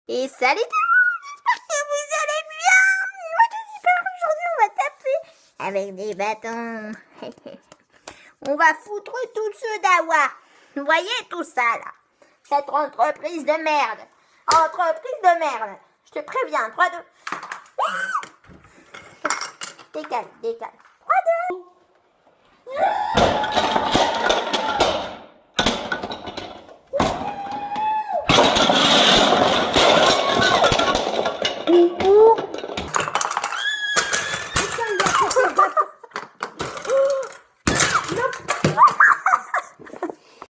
Et salut tout le monde, j'espère que vous allez bien. Moi je suis super, aujourd'hui on va taper avec des bâtons. On va foutre tous ceux d'Awa. Vous voyez tout ça là? Cette entreprise de merde. Entreprise de merde. Je te préviens, 3, 2. Décale, décale. 3, 2.